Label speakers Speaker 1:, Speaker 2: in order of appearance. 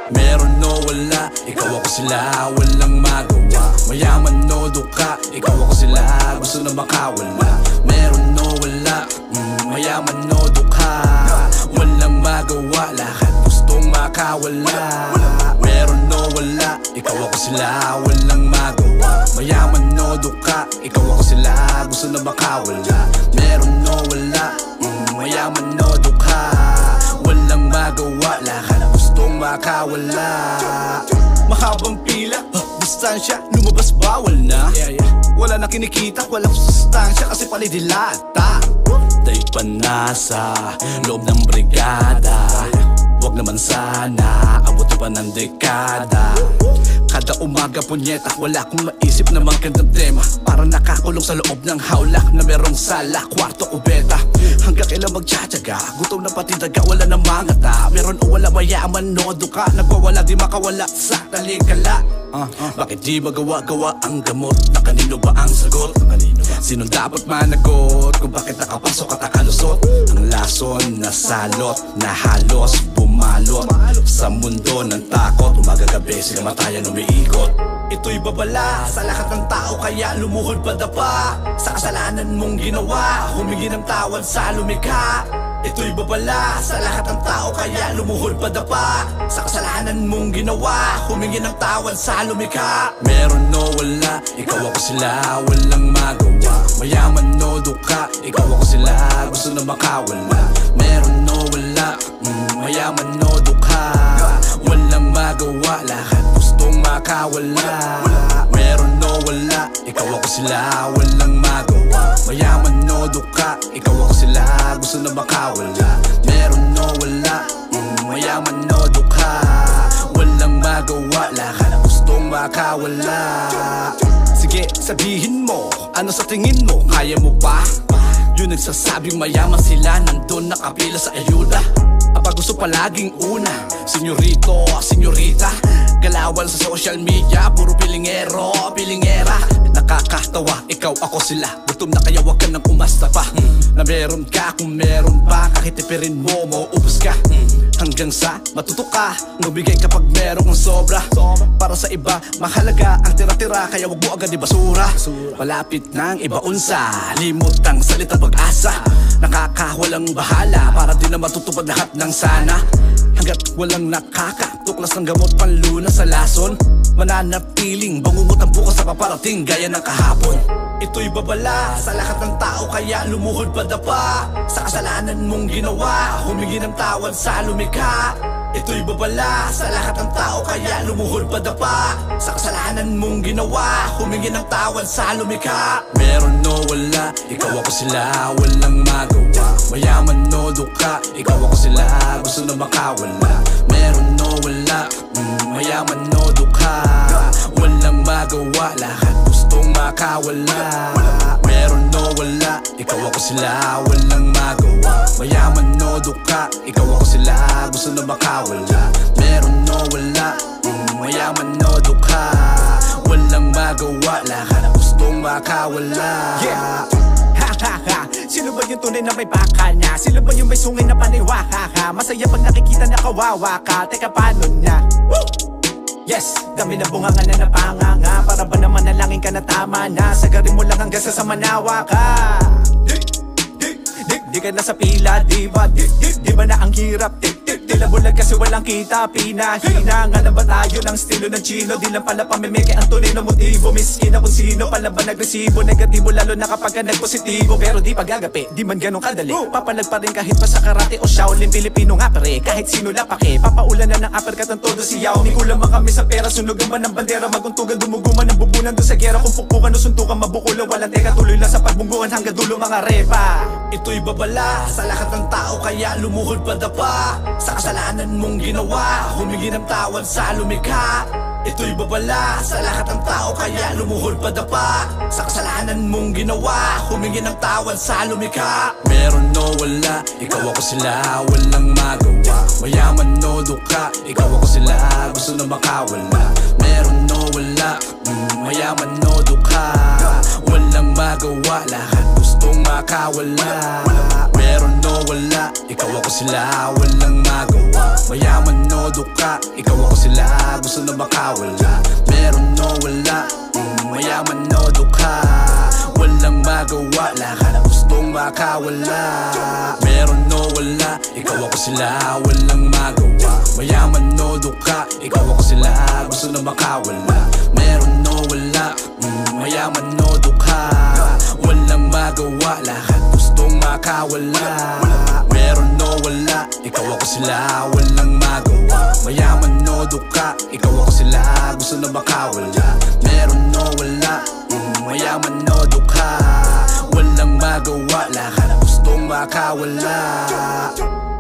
Speaker 1: Meron o wala, ikaw ako sila, walang magawa. Mayaman o duka, ikaw ako sila, gusto na makawala. Meron o wala, mayaman o duka, walang magawa, lahat gustong makawala. Meron o wala, ikaw ako sila, walang magawa. Mayaman o duka, ikaw ako sila, gusto na makawala. Meron o wala, mayaman o duka, walang magawa, lahat gustong makawala. Mahabang pila, distansya, lumabas bawal na. Wala na kinikita, walang sustansya kasi palidilata. Dahil pa nasa loob ng brigada, wag naman sana abutin pa ng dekada. Kada umaga punyeta, wala akong maisip na magandang tema. Para nakakulong sa loob ng hawlak na merong sala, kwarto o beta. Hanggang kailan magtsatsaga, gutom na pati daga, wala na mga ta. Meron o wala, mayaman o duka, nagwawala di makawala sa talikala. Bakit di magawa-gawa ang gamot? Na kanino ba ang sagot? Sino dapat managot? Kung bakit nakapasok at nakalusot? Ang lason na salot na halos bumalot sa mundo ng takot. Umaga-gabi sinamatayan umiikot. Ito'y babala sa lahat ng tao, kaya lumuhod padapa sa kasalanan mong ginawa, humingi ng tawad sa lumikha. Ito'y babala sa lahat ng tao, kaya lumuhod padapa sa kasalanan mong ginawa, humingi ng tawad sa lumikha. Meron o wala, ikaw ako sila, walang magawa. Mayaman o duka, ikaw ako sila, gusto na makawala. Meron o wala, mayaman o duka, walang magawa, lahat gustong makawala. Meron o wala, ikaw ako sila, walang magawa. Mayaman o duka, ikaw ako sila, gusto na makawala. Meron o wala, mayaman o duka, walang magawa, lahat gustong makawala. Sige, sabihin mo, ano sa tingin mo, kaya mo pa? Yung nagsasabing mayaman sila, nandun nakapila sa ayuda. Apa gusto palaging una, senyorito, senyorita, galawan sa social media, puro pilingero, pilingera. Nakakatawa, ikaw ako sila, gutom na kaya wag ka nang umasta pa. Na meron ka, kung meron pa, kahit ipirin mo, mauubos ka. Hanggang sa matuto ka, magbigay kapag meron kang sobra. Para sa iba, mahalaga ang tira-tira, kaya wag mo agad ibasura. Malapit nang ibaon sa limutang salita pag-asa. Nakakawalang bahala, para di na matutupad lahat ng sana. Hanggat walang nakakatuklas ng gamot panluna sa lason, mananatiling bangungot ang bukas sa paparating gaya ng kahapon. Ito'y babala sa lahat ng tao, kaya lumuhod padapa sa kasalanan mong ginawa, humingi ng tawad sa lumikha. Ito'y babala sa lahat ng tao, kaya lumuhod padapa sa kasalanan mong ginawa, humingi ng tawad sa lumikha. Meron o wala, ikaw ako sila, walang magawa. Mayaman o duka, ikaw ako sila, gusto na makawala. Meron o wala, mayaman o duka, walang magawa, lahat gustong makawala. Meron o wala, ikaw ako sila, walang magawa. Mayaman o duka, ikaw ako sila, gusto na makawala. Meron o wala, mayaman o duka, walang magawa, lahat gustong makawala. Yeah. Sino ba yung tunay na may baka na? Sino ba yung may sungay na paniwaka? Masaya pag nakikita na kawawa ka. Teka, paano na? Woo! Yes, dami na bunganga na napanganga. Para ba naman nalangin ka na tama na? Sagarin mo lang hanggang sa manawa ka. Di ka na sa pila, di ba? Di ba na ang hirap? Tila bulag kasi walang kita, pinahina. Nga lang ba tayo ng estilo ng Chino? Di lang pala pamimiki ang tunay na motibo. Miskin na kung sino pala ba nagresibo. Negatibo lalo na kapag ka nagpositibo. Pero di pagagapi, di man ganun kadali. Papalag pa rin kahit pa sa karate o Shaolin. Pilipino nga pare, kahit sino lapake. Papaulan na ng uppercut ang todo siyaw. Di kulang man kami sa pera, sunugan man ng bandera. Maguntugan, dumuguman ng bubunan doon sa gera. Kung pukpukan o suntukan, mabukulo, walang teka. Tuloy lang sa pagbungguan hanggang dulo mga repa. Ito'y babala sa lahat ng tao, kaya lumuhod padapa sa kasalanan mong ginawa, humingi ng tawad sa lumikha. Ito'y babala sa lahat ng tao, kaya lumuhod padapa sa kasalanan mong ginawa, humingi ng tawad sa lumikha. Meron o wala, ikaw ako sila, walang magawa. Mayaman o duka, ikaw ako sila, gusto na makawala. Meron o wala, mayaman o duka, walang magawa, lahat gustong makawala. Meron o wala, ikaw ako sila, walang magawa. Mayaman o duka, ikaw ako makawala. Meron o wala, mayaman o dukha, walang magawa, lahat gustong makawala. Meron o wala, ikaw ako sila, walang magawa. Mayaman o dukha, ikaw ako sila, gusto na makawala. Meron o wala, mayaman o dukha, walang magawa, lahat gustong makawala. Meron o wala, ikaw ako sila, walang magawa. Mayaman o dukha, ikaw ako sila, gusto na makawala. Meron o wala, mayaman o dukha, walang magawa, lahat gustong makawala.